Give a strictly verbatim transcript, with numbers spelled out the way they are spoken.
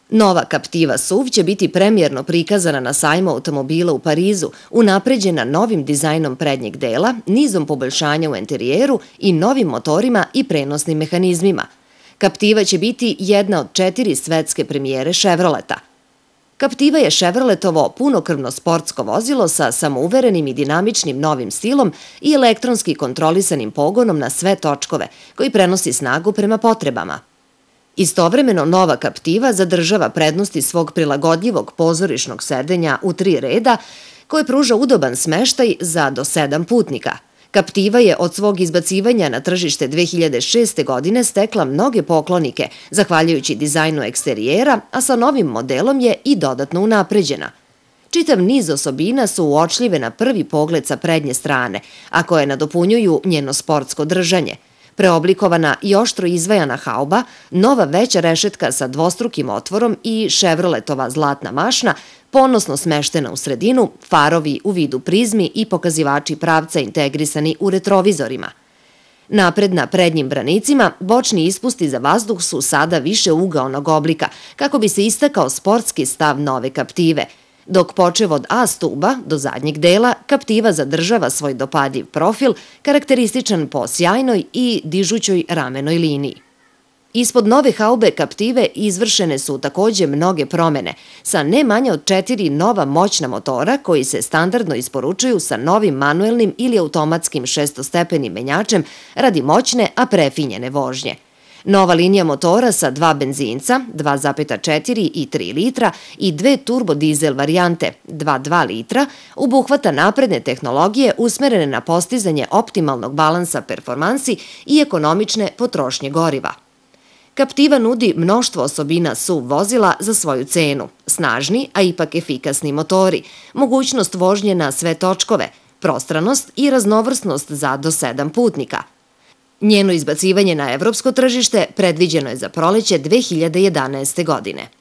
Nova Captiva S U V će biti premijerno prikazana na sajmu automobila u Parizu, unapređena novim dizajnom prednjeg dela, nizom poboljšanja u enterijeru i novim motorima i prenosnim mehanizmima. Captiva će biti jedna od četiri svetske premijere Chevroleta. Captiva je Chevroletovo punokrvno sportsko vozilo sa samouverenim i dinamičnim novim stilom i elektronski kontrolisanim pogonom na sve točkove, koji prenosi snagu prema potrebama. Istovremeno, nova Captiva zadržava prednosti svog prilagodljivog pozorišnog sedenja u tri reda, koje pruža udoban smeštaj za do sedam putnika. Captiva je od svog izbacivanja na tržište dve hiljade šeste. godine stekla mnoge poklonike, zahvaljujući dizajnu eksterijera, a sa novim modelom je i dodatno unapređena. Čitav niz osobina su uočljive na prvi pogled sa prednje strane, a koje nadopunjuju njeno sportsko držanje. Preoblikovana i oštro izvajana hauba, nova veća rešetka sa dvostrukim otvorom i Chevroletova zlatna mašna, ponosno smeštena u sredinu, farovi u vidu prizmi i pokazivači pravca integrisani u retrovizorima. Napred na prednjim branicima, bočni ispusti za vazduh su sada više ugaonog oblika, kako bi se istakao sportski stav nove Captive, dok počev od A stuba do zadnjeg dela, Captiva zadržava svoj dopadiv profil, karakterističan po sjajnoj i dižućoj ramenoj liniji. Ispod nove haube Captive izvršene su takođe mnoge promene, sa ne manje od četiri nova moćna motora koji se standardno isporučuju sa novim manuelnim ili automatskim šestostepenim menjačem radi moćne, a prefinjene vožnje. Nova linija motora sa dva benzinca, dva zarez četiri i tri litra i dve turbodizel varijante, dva zarez dva litra, obuhvata napredne tehnologije usmerene na postizanje optimalnog balansa performansi i ekonomične potrošnje goriva. Captiva nudi mnoštvo osobina S U V vozila za svoju cenu, snažni, a ipak efikasni motori, mogućnost vožnje na sve točkove, prostranost i raznovrsnost za do sedam putnika. Njeno izbacivanje na evropsko tržište predviđeno je za proleće dve hiljade jedanaeste. godine.